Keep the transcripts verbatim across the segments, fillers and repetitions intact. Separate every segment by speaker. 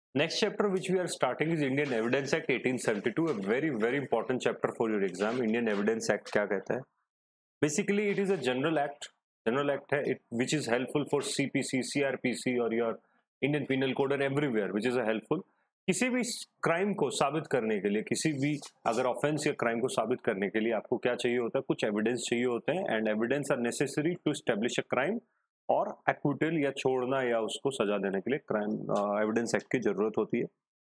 Speaker 1: Next chapter which we are starting is Indian Evidence Act eighteen seventy-two, a very very important chapter for your exam. Indian Evidence Act क्या कहता है? Basically it is a general act, general act है it, which is helpful for C P C, C R P C और your Indian Penal Code and everywhere which is a helpful. किसी भी crime को साबित करने के लिए, किसी भी अगर ऑफेंस या क्राइम को साबित करने के लिए आपको क्या चाहिए होता है? कुछ एविडेंस चाहिए होते हैं and evidence are necessary to establish a crime और एक्विटल या छोड़ना या उसको सजा देने के लिए क्राइम एविडेंस एक्ट की जरूरत होती है.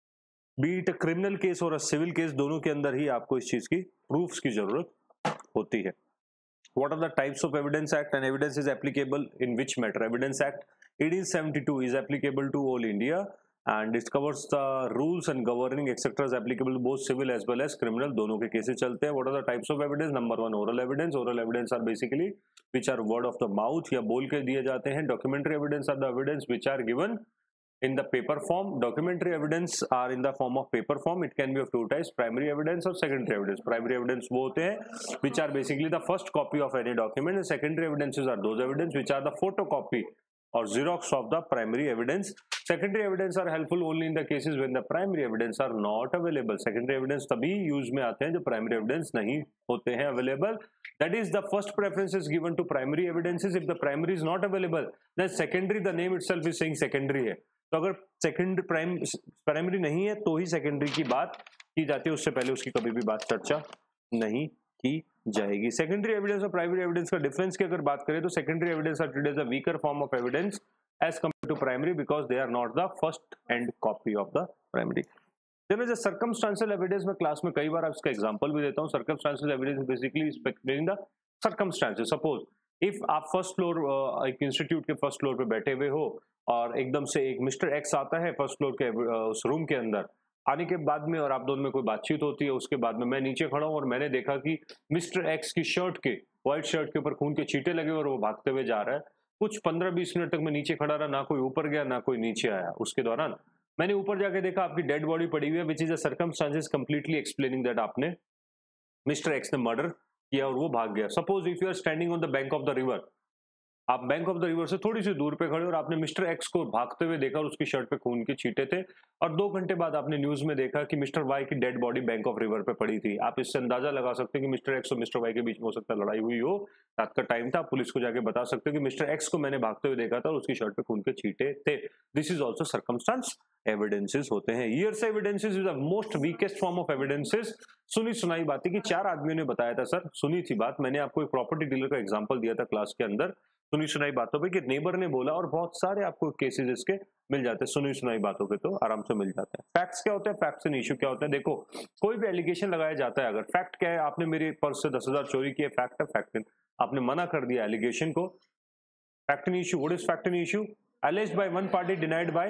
Speaker 1: बीट क्रिमिनल केस और सिविल केस दोनों के अंदर ही आपको इस चीज की प्रूफ्स की जरूरत होती है. What are the types of evidence act and evidence is applicable in which matter? Evidence Act eighteen seventy-two is applicable to all India and it covers the rules and governing et cetera is applicable to both civil as well as criminal. दोनों के cases चलते हैं. What are the types of evidence? Number one, oral evidence. Oral evidence are basically which are word of the mouth या बोल के दिए जाते हैं. Documentary evidence are the evidence which are given in the paper form. Documentary evidence are in the form of paper form. It can be of two types, primary evidence or secondary evidence. Primary evidence वो होते हैं which are basically the first copy of any document and secondary evidences are those evidence which are the photocopy or xerox of the primary evidence. Secondary evidence are helpful only in the cases when the primary evidence are not available. Secondary evidence तभी use में आते हैं जब primary evidence नहीं होते हैं available. That is the first preference is given to primary evidences. If the primary is not available, then secondary, the name itself is saying secondary है. तो अगर सेकेंड प्राइम प्राइमरी नहीं है तो ही सेकेंडरी की बात की जाती है, उससे पहले उसकी कभी भी बात चर्चा नहीं की जाएगी. सेकेंडरी एविडेंस और प्राइमरी एविडेंस का डिफरेंस की अगर बात करें तो secondary evidence are treated as a weaker form of evidence as compared to primary because they are not the first and copy of the primary. Then is circumstantial evidence. में class में कई बार आपका एग्जांपल भी देता हूं. Circumstantial evidence basically explaining the circumstances. Suppose if आप first floor एक इंस्टीट्यूट के फर्स्ट फ्लोर पे बैठे हुए हो और एकदम से एक मिस्टर एक्स आता है फर्स्ट फ्लोर के उस रूम के अंदर. आने के बाद में और आप दोनों में कोई बातचीत होती है. उसके बाद में मैं नीचे खड़ा हूं और मैंने देखा कि मिस्टर एक्स की शर्ट के व्हाइट शर्ट के ऊपर खून के छींटे लगे और वो भागते हुए जा रहा है. कुछ पंद्रह बीस मिनट तक मैं नीचे खड़ा रहा, ना कोई ऊपर गया ना कोई नीचे आया. उसके दौरान मैंने ऊपर जाके देखा आपकी डेड बॉडी पड़ी हुई है which is a circumstances completely explaining that आपने मिस्टर एक्स ने मर्डर किया और वो भाग गया. Suppose if you are standing on the bank of the river, आप बैंक ऑफ द रिवर से थोड़ी सी दूर पे खड़े और आपने मिस्टर एक्स को भागते हुए देखा और उसकी शर्ट पे खून के छींटे थे और दो घंटे बाद आपने न्यूज में देखा कि मिस्टर वाई की dead body bank of river पे पड़ी थी. आप इससे अंदाजा लगा सकते हैं कि मिस्टर एक्स और मिस्टर वाई के बीच में हो सकता है लड़ाई हुई हो. रात का टाइम था, पुलिस को जाके बता सकते हो कि मिस्टर एक्स को मैंने भागते हुए देखा था और उसकी शर्ट पे खून के छींटे थे. This is also circumstance evidences होते हैं. Years evidences is the most weakest form of evidences. सुनी सुनाई बातें कि चार आदमियों ने बताया था. सर सुनी थी बात, मैंने आपको एक प्रॉपर्टी डीलर का एग्जांपल दिया था क्लास के अंदर. सुनी सुनाई बातों पे कि नेबर ने बोला और बहुत सारे आपको केसेस इसके मिल जाते हैं. सुनी सुनाई बातों पे तो आराम से मिल जाते हैं. फैक्ट्स क्या होते हैं, फैक्ट्स एंड इशू क्या होते हैं. देखो कोई भी एलिगेशन लगाया जाता है, अगर फैक्ट क्या है, आपने मेरे पर्स से दस हजार चोरी किए, फैक्ट है. फैक्ट आपने मना कर दिया एलिगेशन को. Fact and issue. What is fact and issue? alleged by one party, denied by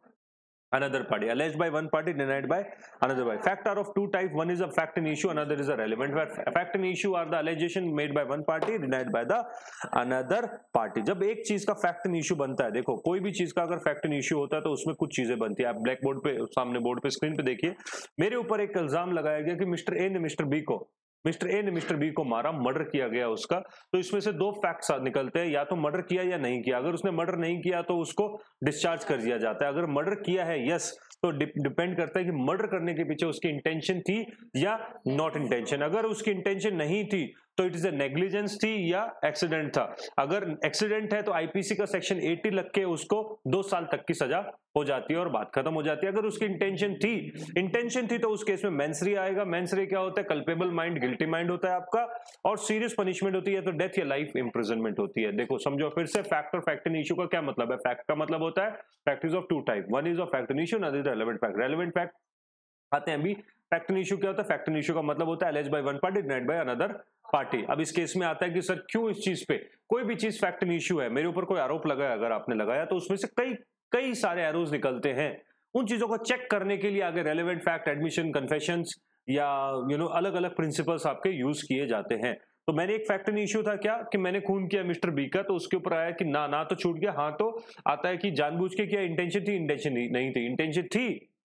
Speaker 1: another party. Alleged by one party, denied by another party. Fact are of two types. One is a fact and issue, another is a relevant fact. Fact and issue are the allegation made by one party, denied by the another party. जब एक चीज का fact and issue बनता है, देखो कोई भी चीज का अगर फैक्ट एंड इशू होता है तो उसमें कुछ चीजें बनती है. आप ब्लैक बोर्ड पे सामने बोर्ड पे स्क्रीन पे देखिए, मेरे ऊपर एक इल्जाम लगाया गया कि मिस्टर ए ने मिस्टर बी को मिस्टर ए ने मिस्टर बी को मारा, मर्डर किया गया उसका. तो इसमें से दो फैक्ट्स निकलते हैं, या तो मर्डर किया या नहीं किया. अगर उसने मर्डर नहीं किया तो उसको डिस्चार्ज कर दिया जाता है. अगर मर्डर किया है, यस, तो डिपेंड करता है कि मर्डर करने के पीछे उसकी इंटेंशन थी या नॉट इंटेंशन. अगर उसकी इंटेंशन नहीं थी तो इट इज अ नेग्लिजेंस थी या एक्सीडेंट था. अगर एक्सीडेंट है तो आईपीसी का सेक्शन अस्सी लग के उसको दो साल तक की सजा हो जाती है और बात खत्म हो जाती है. अगर उसकी इंटेंशन थी इंटेंशन थी तो उस केस में मेंसरी आएगा. मेंसरी क्या होता है? कल्पेबल माइंड, गिल्टी माइंड होता है आपका, और सीरियस पनिशमेंट होती है तो डेथ या लाइफ इंप्रिजनमेंट होती है. देखो समझो फिर से, फैक्ट और फैक्ट एंड इशू का क्या मतलब है? फैक्ट का मतलब होता है fact is of two type. One is of fact and issue, another is relevant fact. Relevant fact आते हैं अभी. फैक्ट एंड इशू क्या होता है? फैक्ट एंड इशू का मतलब होता है alleged by one party, denied by another party. अब इस केस में आता है कि सर क्यों इस चीज पे, कोई भी चीज फैक्ट एंड इशू है, मेरे ऊपर कोई आरोप लगाया, अगर आपने लगाया तो उसमें से कई कई सारे एरोज निकलते हैं. उन चीजों को चेक करने के लिए आगे रेलेवेंट फैक्ट, एडमिशन, कन्फेशंस या यू नो अलग अलग प्रिंसिपल्स आपके यूज किए जाते हैं. तो मैंने एक फैक्ट एंड इशू था क्या कि मैंने खून किया मिस्टर बी का, तो उसके ऊपर आया कि ना ना तो छूट गया, हाँ तो आता है कि जानबूझ के किया, इंटेंशन थी, इंटेंशन नहीं थी. इंटेंशन थी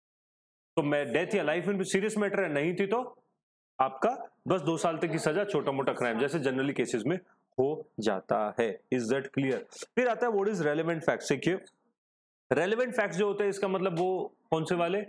Speaker 1: तो मैं डेथ या लाइफ में सीरियस मैटर है, नहीं थी तो आपका बस दो साल तक की सजा, छोटा मोटा क्राइम जैसे जनरली केसेस में हो जाता है. Is that clear? फिर आता है व्हाट इज रेलेवेंट फैक्ट. देखिए रेलेवेंट फैक्ट्स जो होते हैं इसका मतलब वो कौन से वाले,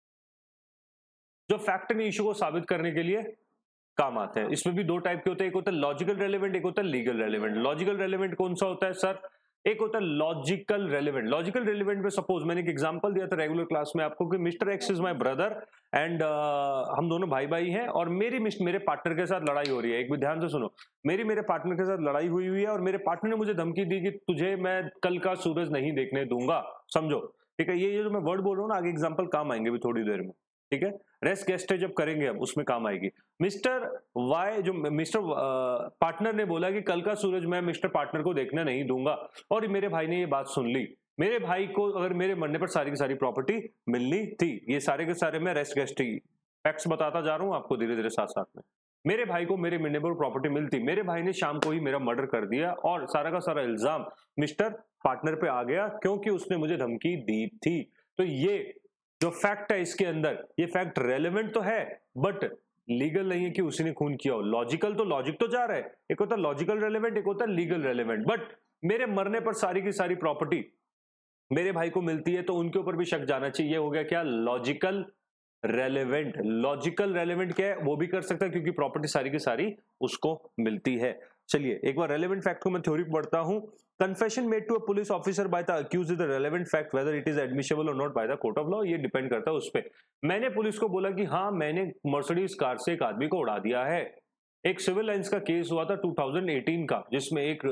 Speaker 1: जो फैक्ट एंड इश्यू को साबित करने के लिए काम आते हैं। इसमें भी दो टाइप के होते हैं, एक होता है लॉजिकल रेलेवेंट, एक होता है लीगल रेलेवेंट। लॉजिकल रेलेवेंट कौन सा होता है सर, एक होता है लॉजिकल रेलेवेंट। लॉजिकल रेलेवेंट में सपोज मैंने एक एग्जांपल दिया था रेगुलर क्लास में आपको कि mister X is my brother and हम दोनों भाई भाई हैं और मेरी मेरे पार्टनर के साथ लड़ाई हो रही है। एक भी ध्यान से सुनो, मेरी मेरे पार्टनर के साथ लड़ाई हुई हुई है और मेरे पार्टनर ने मुझे धमकी दी कि तुझे मैं कल का सूरज नहीं देखने दूंगा, समझो, ठीक है। ये ये जो मैं वर्ड बोल रहा हूँ ना, आगे एग्जाम्पल काम आएंगे भी थोड़ी देर में, ठीक है। रेस्ट गेस्ट जब करेंगे अब उसमें काम आएगी। मिस्टर वाई जो मिस्टर पार्टनर ने बोला कि कल का सूरज मैं मिस्टर पार्टनर को देखने नहीं दूंगा, और मेरे भाई ने ये बात सुन ली। मेरे भाई को अगर मेरे मरने पर सारी की सारी प्रॉपर्टी मिलनी थी। ये सारे के सारे मैं रेस्ट गेस्ट फैक्ट्स बताता जा रहा हूं आपको धीरे धीरे साथ साथ में। मेरे भाई को मेरे मरने पर प्रॉपर्टी मिलती, मेरे भाई ने शाम को ही मेरा मर्डर कर दिया और सारा का सारा इल्जाम मिस्टर पार्टनर पे आ गया क्योंकि उसने मुझे धमकी दी थी। तो ये जो फैक्ट है इसके अंदर, ये फैक्ट रेलेवेंट तो है बट लीगल नहीं है कि उसी ने खून किया हो। लॉजिकल तो लॉजिक तो जा रहा है, एक होता है लॉजिकल रेलेवेंट, एक होता है लीगल रेलेवेंट। बट मेरे मरने पर सारी की सारी प्रॉपर्टी मेरे भाई को मिलती है तो उनके ऊपर भी शक जाना चाहिए। ये हो गया क्या, लॉजिकल रेलेवेंट। लॉजिकल रेलेवेंट क्या है, वो भी कर सकता है क्योंकि प्रॉपर्टी सारी की सारी उसको मिलती है। चलिए एक बार रेलेवेंट फैक्ट को मैं थ्योरी पढ़ता हूं। Confession made to a police officer by the accused is the relevant fact whether it is admissible और not by the court of law. ये डिपेंड करता है उस पर। मैंने पुलिस को बोला कि हाँ मैंने मर्सिडीज कार से एक आदमी को उड़ा दिया है। एक सिविल लाइंस का केस हुआ था टू थाउजेंड एटीन का, जिसमें एक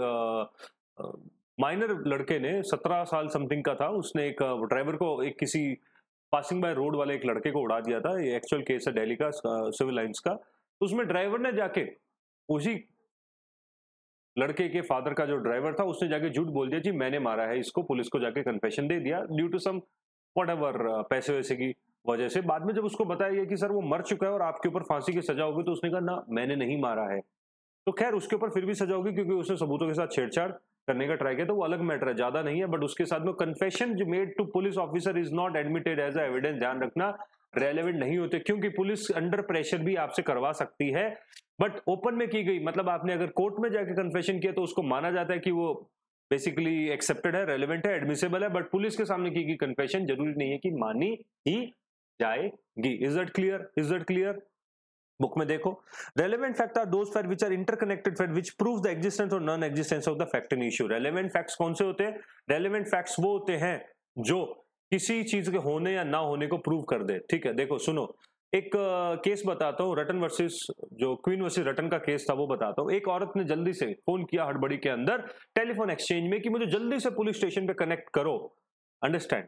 Speaker 1: माइनर लड़के ने सत्रह साल समथिंग का था, उसने एक ड्राइवर को एक किसी पासिंग बाय रोड वाले एक लड़के को उड़ा दिया था। ये एक्चुअल केस है दिल्ली का सिविल लाइंस का। उसमें ड्राइवर ने जाके उसी लड़के के फादर का जो ड्राइवर था उसने जाके झूठ बोल दिया जी मैंने मारा है इसको, पुलिस को जाके कन्फेशन दे दिया ड्यू टू सम व्हाटएवर पैसे वैसे की वजह से। बाद में जब उसको बताया गया कि सर वो मर चुका है और आपके ऊपर फांसी की सजा होगी, तो उसने कहा ना मैंने नहीं मारा है। तो खैर उसके ऊपर फिर भी सजा होगी क्योंकि उसने सबूतों के साथ छेड़छाड़ करने का ट्राई किया, तो वो अलग मैटर है, ज्यादा नहीं है। बट उसके साथ में कन्फेशन जो made to police officer is not admitted as a evidence, ध्यान रखना, रेलेवेंट नहीं होते क्योंकि पुलिस अंडर प्रेशर भी आपसे करवा सकती है। बट ओपन में की गई, मतलब आपने अगर कोर्ट में जाके कन्फेशन किया तो उसको माना जाता है कि वो बेसिकली एक्सेप्टेड है, रेलेवेंट है, एडमिसिबल है। बट पुलिस के सामने की गई कन्फेशन जरूरी नहीं है कि मानी ही जाएगी। Is that clear, is that clear. Book में देखो, relevant fact are those fact which are interconnected fact which proves the existence और non existence of the fact in issue. Relevant facts कौन से होते हैं, रेलेवेंट फैक्ट्स वो होते हैं जो किसी चीज के होने या ना होने को प्रूव कर दे। ठीक है, देखो सुनो, एक केस बताता हूँ, रटन वर्सेस जो क्वीन वर्सेस रटन का केस था वो बताता हूँ। एक औरत ने जल्दी से फोन किया हड़बड़ी के अंदर टेलीफोन एक्सचेंज में कि मुझे जल्दी से पुलिस स्टेशन पे कनेक्ट करो। अंडरस्टैंड,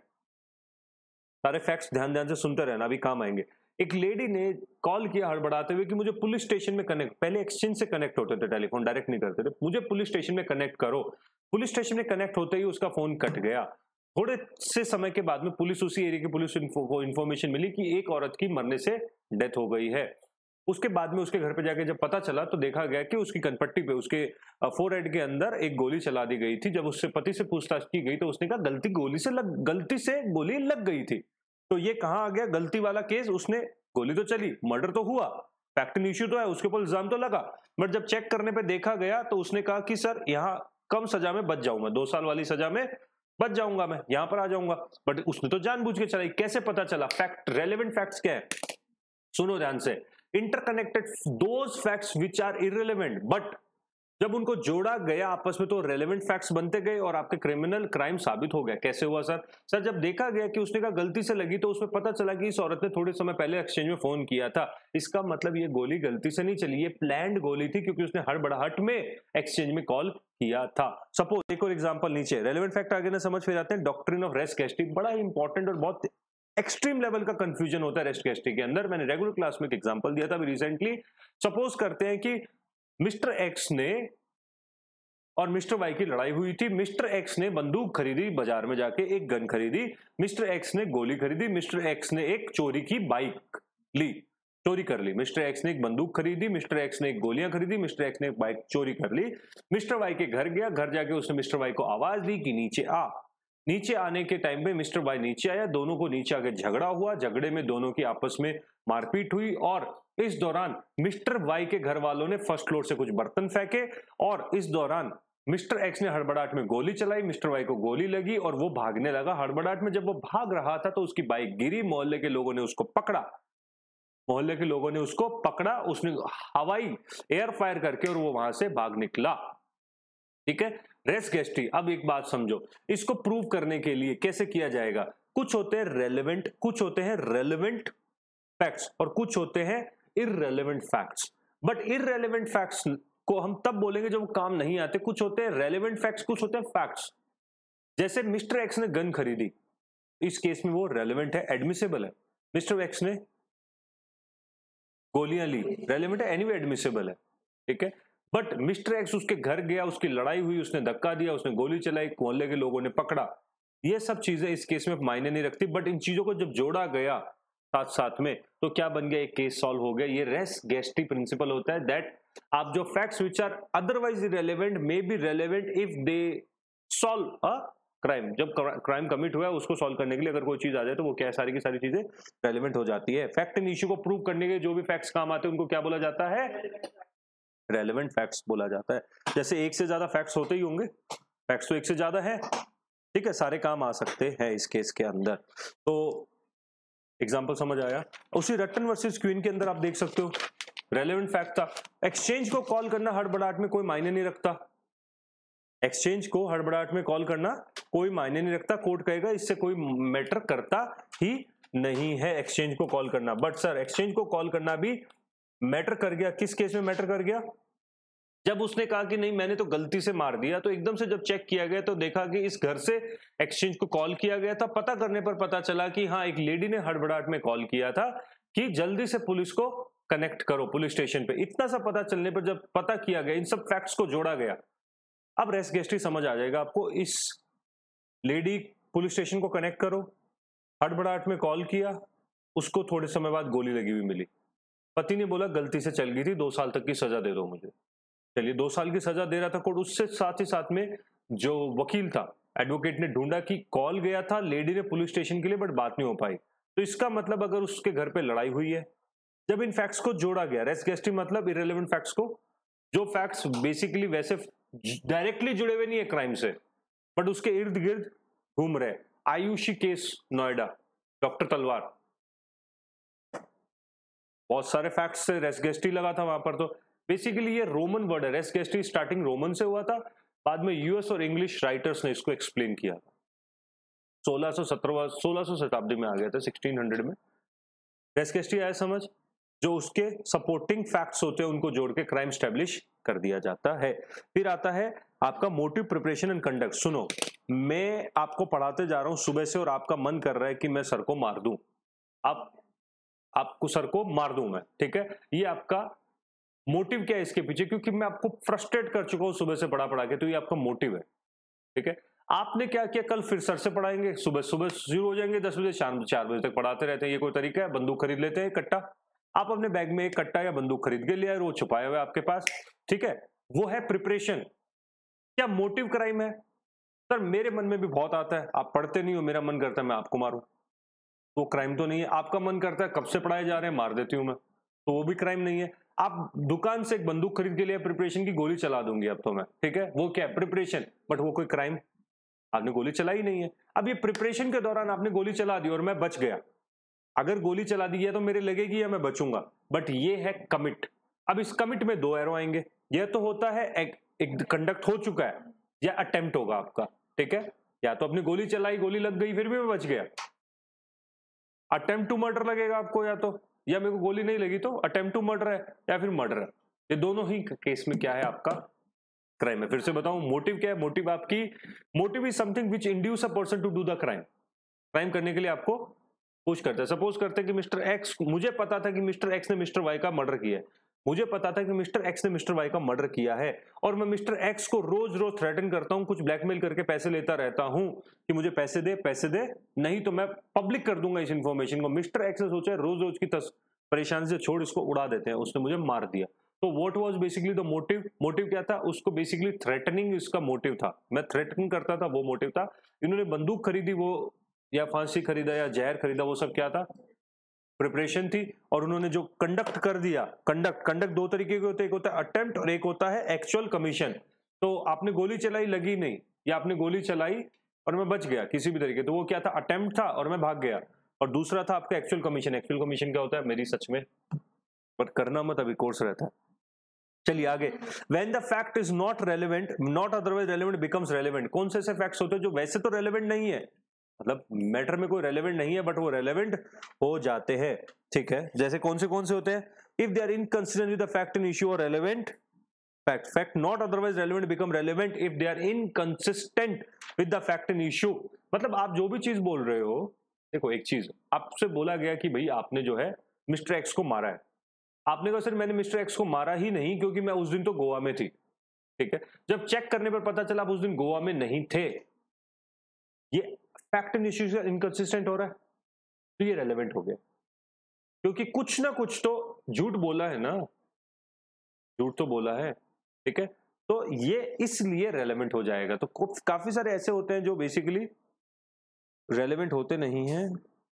Speaker 1: सारे फैक्ट्स ध्यान ध्यान से सुनते रहना, अभी काम आएंगे। एक लेडी ने कॉल किया हड़बड़ाते हुए कि मुझे पुलिस स्टेशन में कनेक्ट, पहले एक्सचेंज से कनेक्ट होते थे, टेलीफोन डायरेक्ट नहीं करते थे, मुझे पुलिस स्टेशन में कनेक्ट करो। पुलिस स्टेशन में कनेक्ट होते ही उसका फोन कट गया। थोड़े से समय के बाद में पुलिस, उसी एरिया की पुलिस को इन्फॉर्मेशन मिली कि एक औरत की मरने से डेथ हो गई है। उसके बाद में उसके घर पे जाके जब पता चला तो देखा गया कि उसकी कनपट्टी पे, उसके फोरहेड के अंदर एक गोली चला दी गई थी। जब उससे पति से पूछताछ की गई तो उसने कहा गलती गोली से लग गलती से गोली लग गई थी। तो ये कहाँ आ गया गलती वाला केस, उसने गोली तो चली, मर्डर तो हुआ, फैक्ट एंड इश्यू तो है, उसके ऊपर इल्जाम तो लगा, बट जब चेक करने पे देखा गया तो उसने कहा कि सर यहाँ कम सजा में बच जाऊंगा, दो साल वाली सजा में बच जाऊंगा, मैं यहां पर आ जाऊंगा। बट उसने तो जानबूझ के चलाई। कैसे पता चला, फैक्ट, रेलेवेंट फैक्ट्स क्या है, सुनो ध्यान से। Interconnected those facts which are irrelevant, but जब उनको जोड़ा गया आपस में तो रेलेवेंट फैक्ट्स बनते गए और आपके क्रिमिनल क्राइम साबित हो गया। कैसे हुआ सर, सर जब देखा गया कि उसने कहा गलती से लगी तो उसमें पता चला कि इस औरत ने थोड़े समय पहले एक्सचेंज में फोन किया था। इसका मतलब ये गोली गलती से नहीं चली, ये प्लान्ड गोली थी क्योंकि उसने हड़बड़ाहट में एक्सचेंज में कॉल किया था। सपोज एक और एग्जांपल नीचे, रेलेवेंट फैक्ट आगे ना समझ फिर आते हैं। डॉक्ट्रिन ऑफ रेस्ट कैस्टी, बड़ा ही इंपॉर्टेंट और बहुत एक्सट्रीम लेवल का कंफ्यूजन होता है रेस्ट कैस्टी के अंदर। मैंने रेगुलर क्लास में एक एग्जांपल दिया था अभी रिसेंटली। सपोज करते हैं कि मिस्टर एक्स ने और मिस्टर वाई की लड़ाई हुई थी। मिस्टर एक्स ने बंदूक खरीदी, बाजार में जाके एक गन खरीदी, मिस्टर एक्स ने गोली खरीदी, मिस्टर एक्स ने एक चोरी की बाइक ली, चोरी कर ली। मिस्टर एक्स ने एक बंदूक खरीदी, मिस्टर एक्स ने एक गोलियां खरीदी, मिस्टर एक्स ने एक बाइक चोरी कर ली। मिस्टर वाई के घर गया, घर जाके उसने मिस्टर वाई को आवाज दी कि नीचे आ। नीचे आने के टाइम पे मिस्टर वाई नीचे आया, दोनों को नीचे आके झगड़ा हुआ, झगड़े में दोनों की आपस में मारपीट हुई और इस दौरान मिस्टर वाई के घर वालों ने फर्स्ट फ्लोर से कुछ बर्तन फेंके और इस दौरान मिस्टर एक्स ने हड़बड़ाहट में गोली चलाई, मिस्टर वाई को गोली लगी और वो भागने लगा। हड़बड़ाहट में जब वो भाग रहा था तो उसकी बाइक गिरी, मोहल्ले के लोगों ने उसको पकड़ा मोहल्ले के लोगों ने उसको पकड़ा उसने हवाई एयर फायर करके और वो वहां से भाग निकला। ठीक है, रेस गेस्टी। अब एक बात समझो, इसको प्रूव करने के लिए कैसे किया जाएगा? कुछ होते हैं रेलेवेंट कुछ होते हैं रेलेवेंट फैक्ट्स और कुछ होते हैं irrelevant facts. But irrelevant facts को हम तब बोलेंगे जब वो काम नहीं आते। कुछ होते हैं रेलेवेंट फैक्ट्स, कुछ होते हैं फैक्ट्स। जैसे मिस्टर एक्स ने गन खरीदी, इस केस में वो रेलेवेंट है, एडमिसेबल है। मिस्टर एक्स ने गोलियां ली, रेलेवेंट है, एनीवे एडमिसेबल है। ठीक है, बट मिस्टर एक्स उसके घर गया, उसकी लड़ाई हुई, उसने धक्का दिया, उसने गोली चलाई, मोहल्ले के लोगों ने पकड़ा, ये सब चीजें इस केस में मायने नहीं रखती। बट इन चीजों को जब जोड़ा गया साथ साथ में तो क्या बन गया? एक केस सॉल्व हो गया। ये रेस गेस्टी प्रिंसिपल होता है दैट आप जो facts which are otherwise irrelevant may be relevant if they solve a crime. जब क्राइम कमिट हुआ है उसको सॉल्व करने के लिए अगर कोई चीज आ जाए तो वो क्या है, सारी की सारी चीजें रेलेवेंट हो जाती है। फैक्ट एंड इश्यू को प्रूव करने के जो भी फैक्ट्स काम आते हैं उनको क्या बोला जाता है? रेलेवेंट फैक्ट्स बोला जाता है। जैसे एक से ज्यादा फैक्ट्स होते ही होंगे, फैक्ट्स तो एक से ज्यादा है, ठीक है, सारे काम आ सकते हैं इस केस के अंदर। तो एग्जांपल समझ आया? उसी रट्टन वर्सेस क्वीन के अंदर आप देख सकते हो रेलेवेंट फैक्ट था, एक्सचेंज को कॉल करना हड़बड़ाहट में कोई मायने नहीं रखता। एक्सचेंज को हड़बड़ाहट में कॉल करना कोई मायने नहीं रखता। कोर्ट कहेगा इससे कोई मैटर करता ही नहीं है एक्सचेंज को कॉल करना। बट सर एक्सचेंज को कॉल करना भी मैटर कर गया। किस केस में मैटर कर गया? जब उसने कहा कि नहीं मैंने तो गलती से मार दिया, तो एकदम से जब चेक किया गया तो देखा कि इस घर से एक्सचेंज को कॉल किया गया था। पता करने पर पता चला कि हाँ, एक लेडी ने हड़बड़ाहट में कॉल किया था कि जल्दी से पुलिस को कनेक्ट करो पुलिस स्टेशन पे। इतना सा पता चलने पर जब पता किया गया, इन सब फैक्ट्स को जोड़ा गया, अब रेस गेस्टी समझ आ जाएगा आपको। इस लेडी पुलिस स्टेशन को कनेक्ट करो, हड़बड़ाहट में कॉल किया, उसको थोड़े समय बाद गोली लगी हुई मिली। पति ने बोला गलती से चल गई थी, दो साल तक की सजा दे दो मुझे। चलिए, दो साल की सजा दे रहा था कोर्ट, उससे साथ ही साथ में जो वकील था, एडवोकेट ने ढूंढा कि कॉल गया था लेडी ने पुलिस स्टेशन के लिए बट बात नहीं हो पाई। तो इसका मतलब अगर उसके घर पे लड़ाई हुई है। जब इन फैक्ट्स को जोड़ा गया, रेस गेस्टी मतलब इररिलेवेंट फैक्ट्स को, जो फैक्ट्स बेसिकली वैसे डायरेक्टली जुड़े हुए नहीं है क्राइम से बट उसके इर्द गिर्द घूम रहे। आयुषी केस नोएडा, डॉक्टर तलवार, बहुत सारे फैक्ट्स से रेस गेस्टी लगा था वहां पर। तो बेसिकली ये रोमन वर्ड है, रेस गेस्टी स्टार्टिंग रोमन से हुआ था, बाद में यूएस और इंग्लिश राइटर्स ने इसको एक्सप्लेन किया था। सोलह सौ सत्रह सोलह सौ शताब्दी में आ गया था, सिक्सटीन हंड्रेड में रेस गेस्टी आया समझ। जो उसके सपोर्टिंग फैक्ट्स होते हैं उनको जोड़ के क्राइम स्टैब्लिश कर दिया जाता है। फिर आता है आपका मोटिव, प्रिपरेशन एंड कंडक्ट। सुनो, मैं आपको पढ़ाते जा रहा हूं सुबह से और आपका मन कर रहा है कि मैं सर को मार दूं, आप आपको सर को मार दूं मैं, ठीक है। ये आपका मोटिव क्या है इसके पीछे? क्योंकि मैं आपको फ्रस्ट्रेट कर चुका हूं सुबह से पढ़ा पढ़ा के, तो ये आपका मोटिव है, ठीक है। आपने क्या किया, कल फिर सर से पढ़ाएंगे, सुबह सुबह शुरू हो जाएंगे दस बजे, शाम चार बजे तक पढ़ाते रहते हैं। ये कोई तरीका है? बंदूक खरीद लेते हैं कट्टा, आप अपने बैग में एक कट्टा या बंदूक खरीद के लिया, वो छुपाया हुआ है आपके पास, ठीक है। वो है प्रिपरेशन। क्या मोटिव क्राइम है? सर मेरे मन में भी बहुत आता है, आप पढ़ते नहीं हो, मेरा मन करता है मैं आपको मारूं, तो क्राइम तो नहीं है। आपका मन करता है कब से पढ़ाए जा रहे हैं, मार देती हूं मैं, तो वो भी क्राइम नहीं है। आप दुकान से एक बंदूक खरीद के लिए प्रिपरेशन की गोली चला दूंगी अब तो मैं, ठीक है, वो क्या है? प्रिपरेशन। बट वो कोई क्राइम, आपने गोली चलाई नहीं है। अब ये प्रिपरेशन के दौरान आपने गोली चला दी और मैं बच गया, अगर गोली चला दी है तो मेरे लगेगी या मैं बचूंगा, बट ये है कमिट। अब इस कमिट में दो एरो आएंगे, यह तो होता है एक, एक कंडक्ट हो चुका है या अटेम्प्ट होगा आपका, ठीक है। या तो अपनी गोली चलाई, गोली लग गई, फिर भी मैं बच गया, अटेम्प्ट टू मर्डर लगेगा आपको, या तो, या मेरे को गोली नहीं लगी तो अटेम्प्ट टू मर्डर है, या फिर मर्डर है। ये दोनों ही केस में क्या है आपका क्राइम है। फिर से बताऊं, मोटिव क्या है? मोटिव आपकी, motive is something which induce a person to do the crime. Crime करने के लिए आपको पुश करता है। सपोज करते हैं कि मिस्टर एक्स, मुझे पता था कि मिस्टर एक्स ने मिस्टर वाई का मर्डर किया है, मुझे पता था कि मिस्टर एक्स ने मिस्टर वाई का मर्डर किया है, और मैं मिस्टर एक्स को रोज रोज थ्रेटन करता हूं, कुछ ब्लैकमेल करके पैसे लेता रहता हूं कि मुझे पैसे दे पैसे दे, नहीं तो मैं पब्लिक कर दूंगा इस इंफॉर्मेशन को। मिस्टर एक्स ने सोचा रोज रोज की परेशानी से छोड़, इसको उड़ा देते हैं, उसने मुझे मार दिया। तो what was basically the motive? Motive क्या था? उसको बेसिकली थ्रेटनिंग इसका मोटिव था, मैं थ्रेटनिंग करता था, वो मोटिव था। इन्होंने बंदूक खरीदी वो, या फांसी खरीदा या जहर खरीदा, वो सब क्या था? प्रिपरेशन थी। और उन्होंने जो कंडक्ट कर दिया, कंडक्ट कंडक्ट दो तरीके के होते हैं, एक होता है अटेम्प्ट और एक होता है एक्चुअल कमीशन। तो आपने गोली चलाई, लगी नहीं, या आपने गोली चलाई और मैं बच गया किसी भी तरीके, तो वो क्या था, अटेम्प्ट था और मैं भाग गया। और दूसरा था आपका एक्चुअल कमीशन। एक्चुअल कमीशन क्या होता है, मेरी सच में, बट करना मत, अभी कोर्स रहता है। चलिए आगे, when the fact is not relevant, not otherwise relevant becomes relevant. कौन से ऐसे फैक्ट्स होते हैं जो वैसे तो रेलेवेंट नहीं है, मतलब मैटर में कोई रेलेवेंट नहीं है, बट वो रेलेवेंट हो जाते हैं, ठीक है। जैसे कौन से कौन से होते हैं, if they are inconsistent with the fact in issue और relevant fact, fact not otherwise relevant become relevant if they are inconsistent with the fact in issue. मतलब आप जो भी चीज बोल रहे हो, देखो एक चीज आपसे बोला गया कि भाई आपने जो है मिस्टर एक्स को मारा है, आपने कहा सर मैंने मिस्टर एक्स को मारा ही नहीं क्योंकि मैं उस दिन तो गोवा में थी, ठीक है। जब चेक करने पर पता चला आप उस दिन गोवा में नहीं थे, ये फैक्ट इन इश्यू से इनकंसिस्टेंट हो रहा है, तो ये रेलेवेंट हो गया, क्योंकि कुछ ना कुछ तो झूठ बोला है ना, झूठ तो बोला है, ठीक है। तो ये इसलिए रेलेवेंट हो जाएगा। तो काफी सारे ऐसे होते हैं जो बेसिकली रेलेवेंट होते नहीं हैं,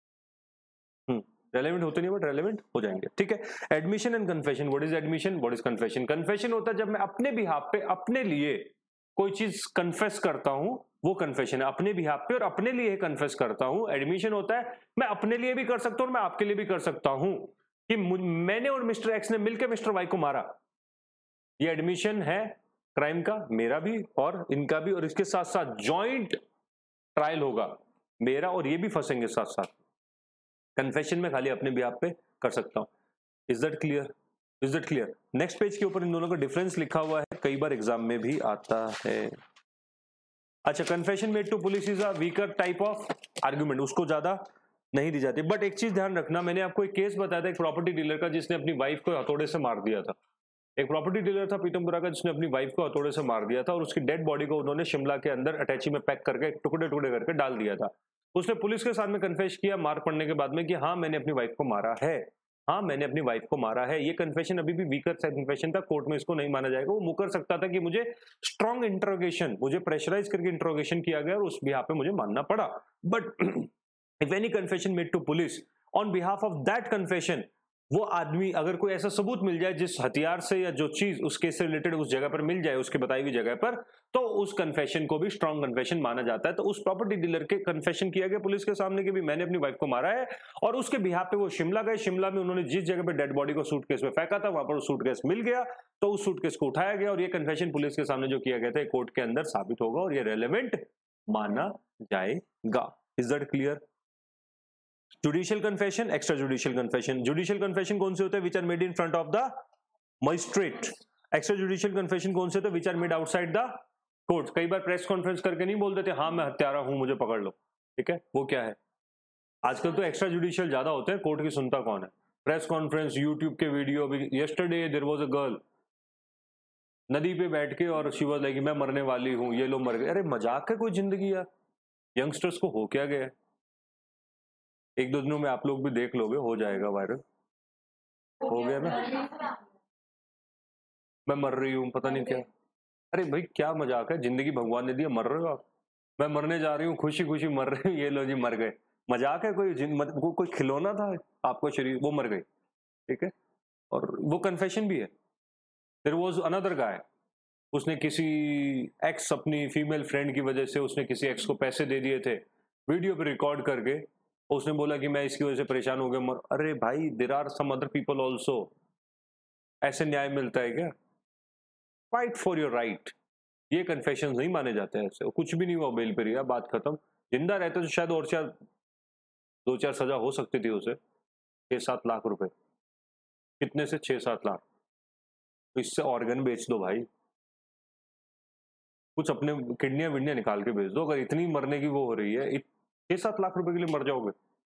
Speaker 1: हम्म रेलेवेंट होते नहीं बट रेलेवेंट हो जाएंगे, ठीक है। Admission and confession, what is admission, what is confession. Confession होता है जब मैं अपने बिहाफ पे अपने लिए कोई चीज कन्फेस करता हूं, वो कन्फेशन है, अपने बिहाफ पे और अपने लिए कन्फेस करता हूं। एडमिशन होता है मैं अपने लिए भी कर सकता हूं और मैं आपके लिए भी कर सकता हूं कि मैंने और मिस्टर एक्स ने मिलकर मिस्टर वाई को मारा, ये एडमिशन है क्राइम का, मेरा भी और इनका भी, और इसके साथ साथ जॉइंट ट्रायल होगा, मेरा और ये भी फंसेंगे साथ साथ। कन्फेशन में खाली अपने बिहाफ पे कर सकता हूं। Is that clear, is that clear. Next page के ऊपर इन दोनों का डिफरेंस लिखा हुआ है, कई बार एग्जाम में भी आता है। अच्छा, confession made to police is a weaker type of argument, उसको ज्यादा नहीं दी जाती। बट एक चीज ध्यान रखना, मैंने आपको एक केस बताया था एक प्रॉपर्टी डीलर का जिसने अपनी वाइफ को हथौड़े से मार दिया था। एक प्रॉपर्टी डीलर था पीतमपुरा का जिसने अपनी वाइफ को हथौड़े से मार दिया था और उसकी डेड बॉडी को उन्होंने शिमला के अंदर अटैची में पैक करके टुकड़े टुकड़े करके डाल दिया था। उसने पुलिस के सामने कन्फेस किया मार पड़ने के बाद में कि हाँ मैंने अपनी वाइफ को मारा है, हाँ मैंने अपनी वाइफ को मारा है। ये कन्फेशन अभी भी वीकर कन्फेशन था, कोर्ट में इसको नहीं माना जाएगा। वो मुकर सकता था कि मुझे स्ट्रॉन्ग इंट्रोगेशन, मुझे प्रेशराइज करके इंट्रोगेशन किया गया और उस बिहाफ पे मुझे मानना पड़ा। But if any confession made to police on behalf of that confession, वो आदमी अगर कोई ऐसा सबूत मिल जाए जिस हथियार से या जो चीज उस केस से रिलेटेड उस जगह पर मिल जाए, उसके बताई हुई जगह पर, तो उस कन्फेशन को भी स्ट्रॉन्ग कन्फेशन माना जाता है। तो उस प्रॉपर्टी डीलर के कन्फेशन किया गया पुलिस के सामने कि भी मैंने अपनी वाइफ को मारा है, और उसके बिहाफ पे वो शिमला गए। शिमला में उन्होंने जिस जगह पे डेड बॉडी को सूटकेस में फेंका था वहां पर सूटकेस मिल गया, तो उस सूटकेस को उठाया गया और ये कन्फेशन पुलिस के सामने जो किया गया था कोर्ट के अंदर साबित होगा और ये रेलेवेंट माना जाएगा। Is that clear. Judicial confession, extra judicial confession. Judicial confession कौन से होते हैं, which are made in front of the magistrate. Extra judicial confession कौन से होते हैं, which are made outside the court. कई बार प्रेस कॉन्फ्रेंस करके नहीं बोल देते हाँ मैं हत्यारा हूं मुझे पकड़ लो, ठीक है। वो क्या है, आजकल तो एक्स्ट्रा जुडिशियल ज्यादा होते हैं, कोर्ट की सुनता कौन है। प्रेस कॉन्फ्रेंस, यूट्यूब के video. Yesterday there was a girl नदी पे बैठ के और शी वाज लाइक मैं मरने वाली हूं, ये लोग मर गए। अरे मजाक है कोई जिंदगी यार, यंगस्टर्स को हो क्या गया। एक दो दिनों में आप लोग भी देख लोगे, हो जाएगा वायरल। हो गया ना, मैं मर रही हूँ पता नहीं क्या। अरे भाई क्या मजाक है, जिंदगी भगवान ने दिया, मर रहे हो आप। मैं मरने जा रही हूँ, खुशी खुशी मर रही हूँ, ये लो जी मर गए। मजाक है कोई जिन मत, को, कोई खिलौना था आपका शरीर, वो मर गई, ठीक है। और वो कन्फेशन भी है। देयर वाज अनदर गाय, उसने किसी एक्स अपनी फीमेल फ्रेंड की वजह से उसने किसी एक्स को पैसे दे दिए थे, वीडियो पे रिकॉर्ड करके उसने बोला कि मैं इसकी वजह से परेशान हो गया मर। अरे भाई there are some other people also. ऐसे न्याय मिलता है क्या। Fight for your right. ये कन्फेशन नहीं माने जाते हैं, ऐसे कुछ भी नहीं हुआ, बेल पे रिया, बात खत्म। जिंदा रहते तो शायद और चार दो चार सजा हो सकती थी उसे। छह सात लाख रुपए, कितने से छह सात लाख, तो इससे ऑर्गन बेच दो भाई, कुछ अपने किडनियां विडनियां निकाल के बेच दो। अगर इतनी मरने की वो हो रही है, छह सात लाख रुपए के लिए मर जाओगे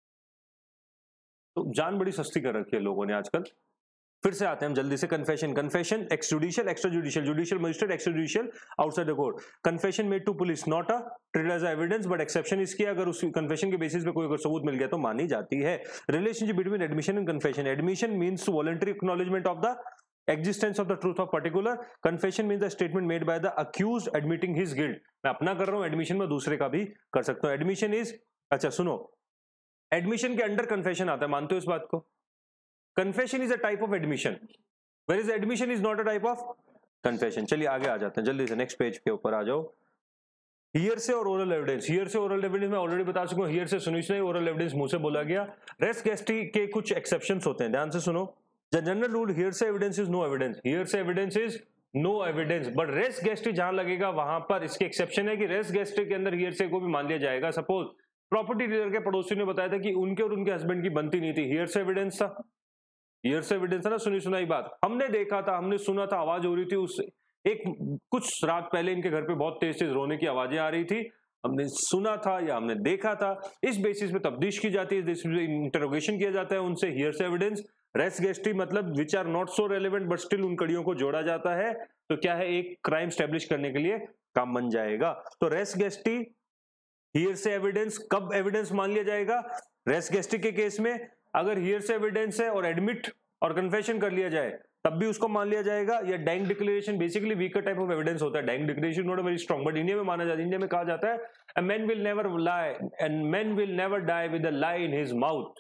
Speaker 1: तो जान बड़ी सस्ती कर रखी है लोगों ने आजकल। फिर से आते हैं हम जल्दी से। Confession, confession ex judicial, extra judicial, judicial magistrate, extra judicial outside the court. Confession made to police not a treated as evidence but exception इसकी, अगर उस कन्फेशन के बेसिस पे कोई अगर सबूत मिल गया तो मानी जाती है। Relationship between admission and confession. Admission means voluntary acknowledgement of the existence of the truth of particular. Confession means the statement made by the accused admitting his guilt. मैं अपना कर रहा हूं, एडमिशन में दूसरे का भी कर सकता हूं। एडमिशन इज, अच्छा सुनो, एडमिशन के अंडर कन्फेशन आता है, मानते हो इस बात को। Confession is a type of admission, where is admission is not a type of confession. चलिए आगे आ जाते हैं जल्दी से, नेक्स्ट पेज के ऊपर आ जाओ। हियर से और oral evidence, hearsay oral evidence मैं ऑलरेडी बता चुका हूं, हियर से सुनी सुनाई, ओरल एविडेंस मुंह से बोला गया। रेस गेस्टी के कुछ एक्सेप्शंस होते हैं, ध्यान से सुनो। The general rule hearsay evidence is no evidence, hearsay evidence is no evidence, but res gestae जहां लगेगा वहां पर इसके एक्सेप्शन है कि रेस गेस्टी के अंदर हियर से को भी मान लिया जाएगा। सपोज प्रॉपर्टी डीलर के पड़ोसी ने बताया था कि उनके और उनके हस्बैंड की बनती नहीं थी, हियर से एविडेंस था, हियर से एविडेंस था ना, सुनी सुनाई बात, हमने देखा था, हमने सुना था, आवाज हो रही थी, उस एक कुछ रात पहले इनके घर पे बहुत तेज तेज रोने की आवाजें आ रही थी, हमने सुना था या हमने देखा था, इस बेसिस पे तफ्तीश की जाती है, इंटरोगेशन किया जाता है उनसे, हियर से एविडेंस। रेस गेस्टी मतलब which are not so relevant but still उन कड़ियों को जोड़ा जाता है, तो क्या है, एक क्राइम स्टैब्लिश करने के लिए काम बन जाएगा। तो res gestae hearsay evidence, कब एविडेंस मान लिया जाएगा? रेस गेस्टी के केस में अगर हियर से एविडेंस है और एडमिट और कन्फेशन कर लिया जाए तब भी उसको मान लिया जाएगा। या dying declaration basically weaker type of evidence होता है, dying declaration not very strong, but India में माना जाता है, इंडिया में कहा जाता है a man will never lie and man will never die with a lie in his mouth,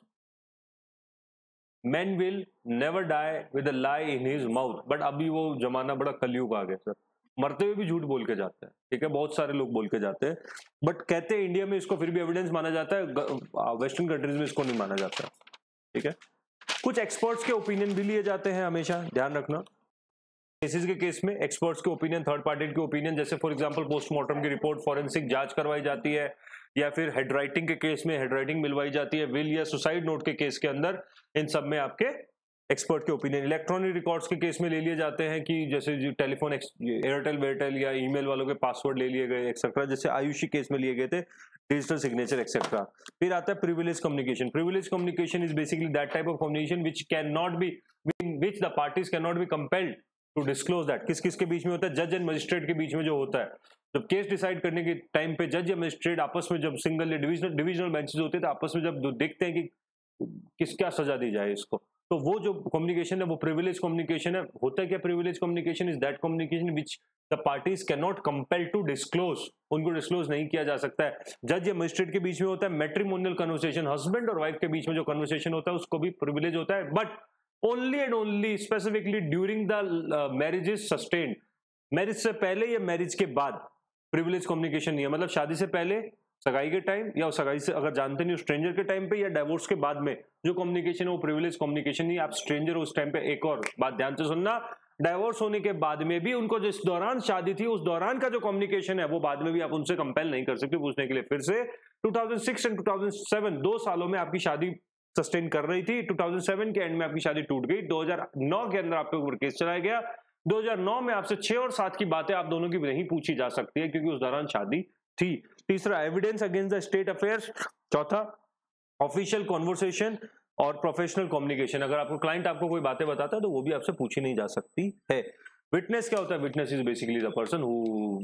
Speaker 1: man will never die with a lie in his mouth। But अभी वो जमाना बड़ा कलयुग आ गया सर, मरते हुए भी झूठ बोल के जाते हैं, ठीक है, बहुत सारे लोग बोल के जाते हैं, बट कहते हैं इंडिया में इसको फिर भी एविडेंस माना जाता है, वेस्टर्न कंट्रीज में इसको नहीं माना जाता, ठीक है। कुछ एक्सपर्ट्स के ओपिनियन भी लिए जाते हैं, हमेशा ध्यान रखना केसेस के केस में एक्सपर्ट्स के ओपिनियन, थर्ड पार्टी के ओपिनियन, जैसे फॉर एग्जांपल पोस्टमार्टम की रिपोर्ट, फॉरेंसिक जांच करवाई जाती है, या फिर हेडराइटिंग के केस में हेडराइटिंग मिलवाई जाती है, विल या सुसाइड नोट के केस के अंदर, इन सब में आपके एक्सपर्ट के ओपिनियन। इलेक्ट्रॉनिक रिकॉर्ड्स के केस में ले लिए जाते हैं कि जैसे जो टेलीफोन एयरटेल वेयरटेल या ईमेल वालों के पासवर्ड ले लिए गए एक्सेट्रा, जैसे आयुषी केस में लिए गए थे, डिजिटल सिग्नेचर एक्सेट्रा। फिर आता है privilege communication. Privilege communication is basically that type of communication which can not be, which the parties can not be compelled to disclose that. किस किस के बीच में होता है? जज एंड मजिस्ट्रेट के बीच में जो होता है, जब केस डिसाइड करने के टाइम पे जज या मजिस्ट्रेट आपस में, जब सिंगल या डिविजनल डिविजनल बेंचेस होते थे, आपस में जब देखते हैं कि किस क्या सजा दी जाए इसको, तो वो जो कम्युनिकेशन है वो प्रिविलेज कम्युनिकेशन है। होता है क्या privilege communication? Is that communication which the parties can not compel to disclose, उनको डिस्क्लोज नहीं किया जा सकता है। जज या मजिस्ट्रेट के बीच में होता है मैट्रिमोनियल कन्वर्सेशन, हस्बैंड और वाइफ के बीच में जो कन्वर्सेशन होता है उसको भी प्रिविलेज होता है, but only and only specifically during the marriage is sustained. Marriage से पहले या मैरिज के बाद प्रिविलेज कम्युनिकेशन नहीं है, मतलब शादी से पहले, सगाई के टाइम, या सगाई से अगर जानते नहीं हो स्ट्रेंजर के टाइम पे, या डिवोर्स के बाद में जो कम्युनिकेशन है वो प्रिविलेज कम्युनिकेशन नहीं। आप स्ट्रेंजर हो उस टाइम पे, एक और बात ध्यान से सुनना, डाइवोर्स होने के बाद में भी उनको जिस दौरान शादी थी उस दौरान का जो कम्युनिकेशन है वो बाद में भी आप उनसे कंपेल नहीं कर सकते पूछने के लिए। फिर से two thousand six and two thousand seven दो सालों में आपकी शादी सस्टेन कर रही थी, टू थाउजेंड सेवन के एंड में आपकी शादी टूट गई, दो हज़ार नौ के अंदर आपके ऊपर केस चलाया गया, दो हज़ार नौ में आपसे छह और सात की बातें आप दोनों की नहीं पूछी जा सकती है क्योंकि उस दौरान शादी थी। तीसरा evidence against the state affairs. चौथा ऑफिशियल कॉन्वर्सेशन और प्रोफेशनल कम्युनिकेशन, अगर आपको क्लाइंट आपको कोई बातें बताता है तो वो भी आपसे पूछी नहीं जा सकती है। विटनेस क्या होता है? Witness is basically the person who,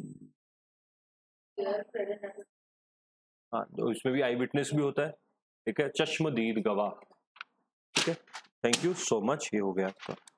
Speaker 1: हाँ तो इसमें भी आई विटनेस भी होता है, ठीक है, चश्मदीद गवाह, ठीक है। थैंक यू सो मच, ये हो गया आपका।